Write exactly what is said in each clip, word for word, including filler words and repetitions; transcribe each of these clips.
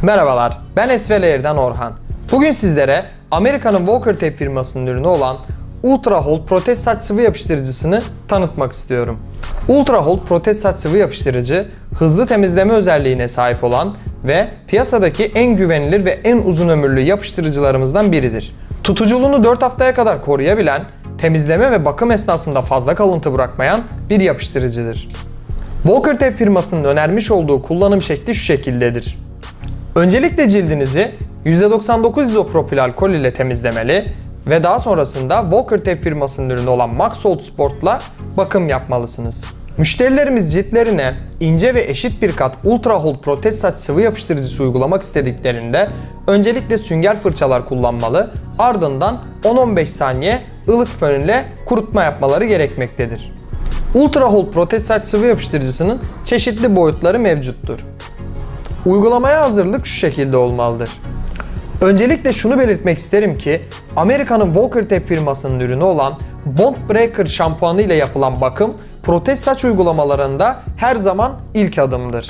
Merhabalar, ben Esvelair'den Orhan. Bugün sizlere Amerika'nın Walker Tape firmasının ürünü olan Ultra Hold protez saç sıvı yapıştırıcısını tanıtmak istiyorum. Ultra Hold protez saç sıvı yapıştırıcı, hızlı temizleme özelliğine sahip olan ve piyasadaki en güvenilir ve en uzun ömürlü yapıştırıcılarımızdan biridir. Tutuculuğunu dört haftaya kadar koruyabilen, temizleme ve bakım esnasında fazla kalıntı bırakmayan bir yapıştırıcıdır. Walker Tape firmasının önermiş olduğu kullanım şekli şu şekildedir. Öncelikle cildinizi yüzde doksan dokuz izopropil alkol ile temizlemeli ve daha sonrasında Walker Tape firmasının ürünü olan Max Hold Sport'la bakım yapmalısınız. Müşterilerimiz ciltlerine ince ve eşit bir kat Ultra Hold protez saç sıvı yapıştırıcısı uygulamak istediklerinde öncelikle sünger fırçalar kullanmalı, ardından on on beş saniye ılık fön ile kurutma yapmaları gerekmektedir. Ultra Hold protez saç sıvı yapıştırıcısının çeşitli boyutları mevcuttur. Uygulamaya hazırlık şu şekilde olmalıdır. Öncelikle şunu belirtmek isterim ki Amerika'nın Walker Tape firmasının ürünü olan Bond Breaker şampuanı ile yapılan bakım protez saç uygulamalarında her zaman ilk adımdır.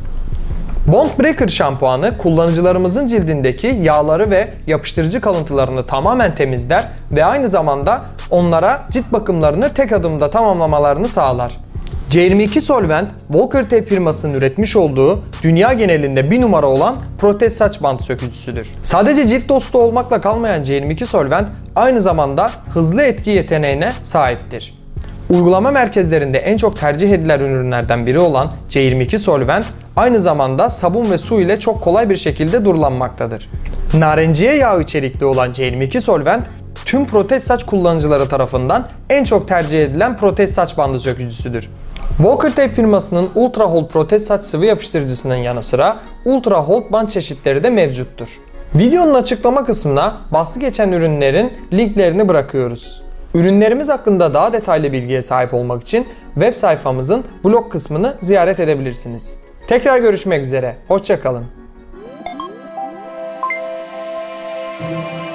Bond Breaker şampuanı kullanıcılarımızın cildindeki yağları ve yapıştırıcı kalıntılarını tamamen temizler ve aynı zamanda onlara cilt bakımlarını tek adımda tamamlamalarını sağlar. C yirmi iki Solvent, Walker Tape firmasının üretmiş olduğu dünya genelinde bir numara olan protez saç bant sökücüsüdür. Sadece cilt dostu olmakla kalmayan C yirmi iki Solvent aynı zamanda hızlı etki yeteneğine sahiptir. Uygulama merkezlerinde en çok tercih edilen ürünlerden biri olan C yirmi iki Solvent aynı zamanda sabun ve su ile çok kolay bir şekilde durulanmaktadır. Narenciye yağı içerikli olan C yirmi iki Solvent tüm protez saç kullanıcıları tarafından en çok tercih edilen protez saç bandı sökücüsüdür. Walker Tape firmasının Ultra Hold protez saç sıvı yapıştırıcısının yanı sıra Ultra Hold bant çeşitleri de mevcuttur. Videonun açıklama kısmına bahsi geçen ürünlerin linklerini bırakıyoruz. Ürünlerimiz hakkında daha detaylı bilgiye sahip olmak için web sayfamızın blog kısmını ziyaret edebilirsiniz. Tekrar görüşmek üzere, hoşça kalın.